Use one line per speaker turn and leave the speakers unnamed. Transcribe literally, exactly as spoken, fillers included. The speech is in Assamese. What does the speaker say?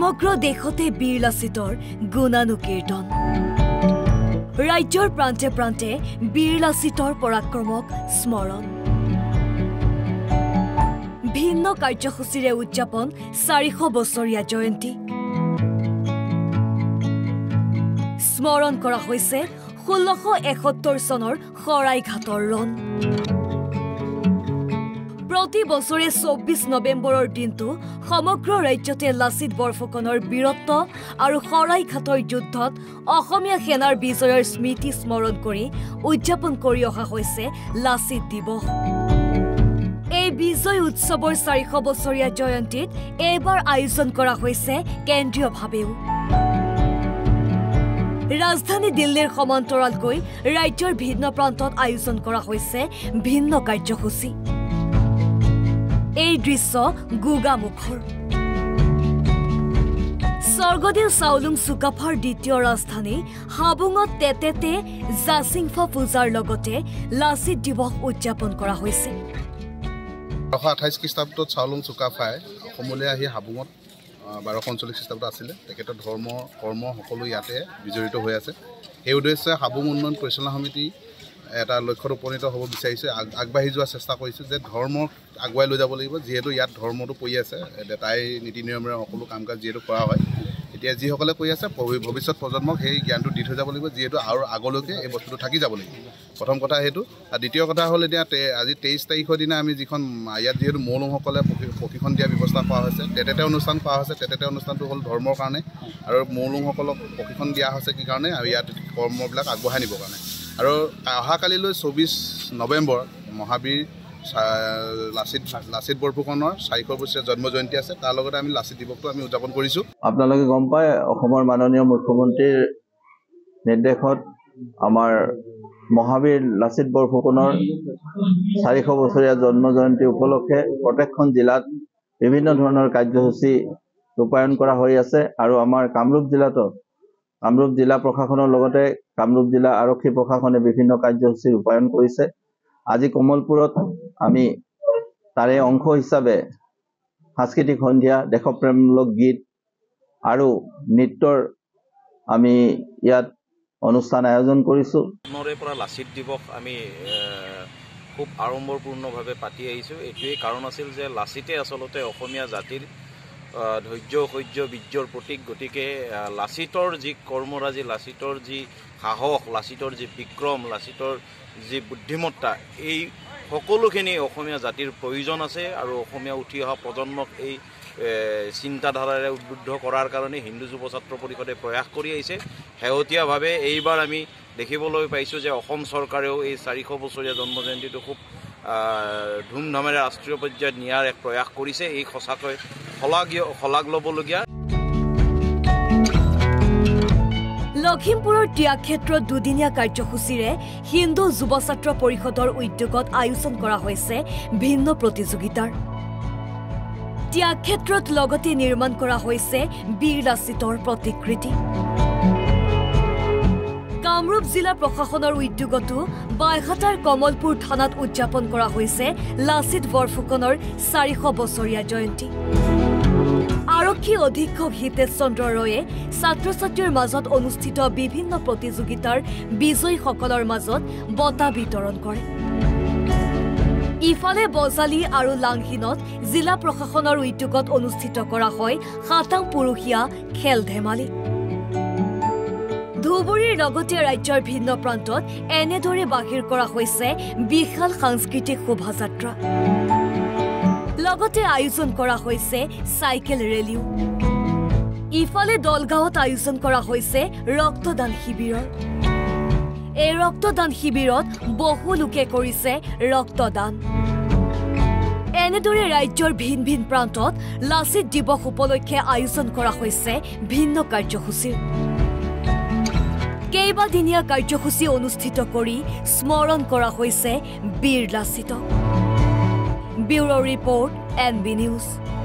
সমগ্ৰ দেশতে বীৰ লাচিতৰ গুণানুকীৰ্তন ৰাজ্যৰ প্ৰান্তে প্ৰান্তে বীৰ লাচিতৰ পৰাক্ৰমক স্মৰণ ভিন্ন কাৰ্যসূচীৰে উদযাপন চাৰিশ বছৰীয়া জয়ন্তী স্মৰণ কৰা হৈছে ষোল্লশ এসত্তৰ চনৰ শৰাইঘাটৰ ৰণ প্ৰতি বছৰে চৌব্বিছ নৱেম্বৰৰ দিনটো সমগ্ৰ ৰাজ্যতে লাচিত বৰফুকনৰ বীৰত্ব আৰু শৰাইঘাটৰ যুদ্ধত অসমীয়া সেনাৰ বিজয়ৰ স্মৃতি স্মৰণ কৰি উদযাপন কৰি অহা হৈছে লাচিত দিৱস এই বিজয় উৎসৱৰ চাৰিশ বছৰীয়া জয়ন্তীত এইবাৰ আয়োজন কৰা হৈছে কেন্দ্ৰীয়ভাৱেও ৰাজধানী দিল্লীৰ সমান্তৰালকৈ ৰাজ্যৰ ভিন্ন প্ৰান্তত আয়োজন কৰা হৈছে ভিন্ন কাৰ্যসূচী এই দৃশ্য গুগামুখৰ স্বৰ্গদেউ চাওলুং চুকাফাৰ দ্বিতীয় ৰাজধানী হাবুঙত তেতেতে জাচিংফা পূজাৰ লগতে লাচিত দিৱস উদযাপন কৰা হৈছে
বাৰশ আঠাইছ খ্ৰীষ্টাব্দত চাওলুং চুকাফাই অসমলৈ আহি হাবুঙত বাৰশ ঊনচল্লিছ খ্ৰীষ্টাব্দত আছিলে তেখেতৰ ধৰ্ম কৰ্ম সকলো ইয়াতে বিজড়িত হৈ আছে সেই উদ্দেশ্যে হাবুং উন্নয়ন পৰিচালনা সমিতি এটা লক্ষ্যত উপনীত হ'ব বিচাৰিছে আগবাঢ়ি যোৱাৰ চেষ্টা কৰিছে যে ধৰ্মক আগুৱাই লৈ যাব লাগিব যিহেতু ইয়াত ধৰ্মটো পৰি আছে তাই নীতি নিয়মেৰে সকলো কাম কাজ যিহেতু কৰা হয় এতিয়া যিসকলে কৈ আছে ভৱিষ্যত প্ৰজন্মক সেই জ্ঞানটো দি থৈ যাব লাগিব যিহেতু আৰু আগলৈকে এই বস্তুটো থাকি যাব লাগিব প্ৰথম কথা সেইটো আৰু দ্বিতীয় কথা হ'ল এতিয়া আজি তেইছ তাৰিখৰ দিনা আমি যিখন ইয়াত যিহেতু মৌলুংসকলে প্ৰশিক্ষণ দিয়া ব্যৱস্থা কৰা হৈছে তেতেতে অনুষ্ঠান কৰা হৈছে তেতেতে অনুষ্ঠানটো হ'ল ধৰ্মৰ কাৰণে আৰু মৌলুংসকলক প্ৰশিক্ষণ দিয়া হৈছে কি কাৰণে আৰু ইয়াত কৰ্মবিলাক আগবঢ়াই নিবৰ কাৰণে আৰু অহাকালিলৈ চৌবিছ নৱেম্বৰ মহাবীৰ লাচিত লাচিত বৰফুকনৰ চাৰিশ বছৰীয়া জন্ম জয়ন্তী আছে তাৰ লগতে আমি লাচিত দিৱসটো আমি উদযাপন কৰিছোঁ
আপোনালোকে গম পায় অসমৰ মাননীয় মুখ্যমন্ত্ৰীৰ নিৰ্দেশত আমাৰ মহাবীৰ লাচিত বৰফুকনৰ চাৰিশ বছৰীয়া জন্ম জয়ন্তী উপলক্ষে প্ৰত্যেকখন জিলাত বিভিন্ন ধৰণৰ কাৰ্যসূচী ৰূপায়ণ কৰা হৈ আছে আৰু আমাৰ কামৰূপ জিলাতো কামৰূপ জিলা প্ৰশাসনৰ লগতে কামৰূপ জিলা আৰক্ষী প্ৰশাসনে বিভিন্ন কাৰ্যসূচী ৰূপায়ণ কৰিছে আজি কমলপুৰত আমি তাৰে অংশ হিচাপে সাংস্কৃতিক সন্ধিয়া দেশপ্ৰেমমূলক গীত আৰু নৃত্যৰ আমি ইয়াত অনুষ্ঠান আয়োজন কৰিছোঁ
নৰে পৰা লাচিত দিৱস আমি খুব আড়ম্বৰপূৰ্ণভাৱে পাতি আহিছোঁ এইটোৱেই কাৰণ আছিল যে লাচিতে আচলতে অসমীয়া জাতিৰ ধৈৰ্য সহ্য বীৰ্যৰ প্ৰতীক গতিকে লাচিতৰ যি কৰ্মৰাজি লাচিতৰ যি সাহস লাচিতৰ যি বিক্ৰম লাচিতৰ যি বুদ্ধিমত্তা এই সকলোখিনি অসমীয়া জাতিৰ প্ৰয়োজন আছে আৰু অসমীয়া উঠি অহা প্ৰজন্মক এই চিন্তাধাৰাৰে উদ্বুদ্ধ কৰাৰ কাৰণে হিন্দু যুৱ ছাত্ৰ পৰিষদে প্ৰয়াস কৰি আহিছে শেহতীয়াভাৱে এইবাৰ আমি দেখিবলৈ পাইছোঁ যে অসম চৰকাৰেও এই চাৰিশ বছৰীয়া জন্ম জয়ন্তীটো খুব ধুমধামেৰে ৰাষ্ট্ৰীয় পৰ্যায়ত নিয়াৰ এক প্ৰয়াস কৰিছে এই সঁচাকৈ শলাগ শলাগ ল'বলগীয়া
লখিমপুৰৰ ত্যাগক্ষেত্ৰত দুদিনীয়া কাৰ্যসূচীৰে হিন্দু যুৱ ছাত্ৰ পৰিষদৰ উদ্যোগত আয়োজন কৰা হৈছে ভিন্ন প্ৰতিযোগিতাৰ ত্যাগক্ষেত্ৰত লগতে নিৰ্মাণ কৰা হৈছে বীৰ লাচিতৰ প্ৰতিকৃতি কামৰূপ জিলা প্ৰশাসনৰ উদ্যোগতো বাইহাটাৰ কমলপুৰ থানাত উদযাপন কৰা হৈছে লাচিত বৰফুকনৰ চাৰিশ বছৰীয়া জয়ন্তী আৰক্ষী অধীক্ষক হিতেশ চন্দ্ৰ ৰয়ে ছাত্ৰ ছাত্ৰীৰ মাজত অনুষ্ঠিত বিভিন্ন প্ৰতিযোগিতাৰ বিজয়ীসকলৰ মাজত বঁটা বিতৰণ কৰে ইফালে বজালী আৰু লাংহিনত জিলা প্ৰশাসনৰ উদ্যোগত অনুষ্ঠিত কৰা হয় সাতাং পুৰুষীয়া খেল ধেমালি ধুবুৰীৰ লগতে ৰাজ্যৰ ভিন্ন প্ৰান্তত এনেদৰে বাহিৰ কৰা হৈছে বিশাল সাংস্কৃতিক শোভাযাত্ৰা লগতে আয়োজন কৰা হৈছে চাইকেল ৰেলীও ইফালে দলগাঁৱত আয়োজন কৰা হৈছে ৰক্তদান শিবিৰৰ এই ৰক্তদান শিবিৰত বহু লোকে কৰিছে ৰক্তদান এনেদৰে ৰাজ্যৰ ভিন ভিন প্ৰান্তত লাচিত দিৱস উপলক্ষে আয়োজন কৰা হৈছে ভিন্ন কাৰ্যসূচী কেইবাদিনীয়া কাৰ্যসূচী অনুষ্ঠিত কৰি স্মৰণ কৰা হৈছে বীৰ লাচিতক bureau report N B news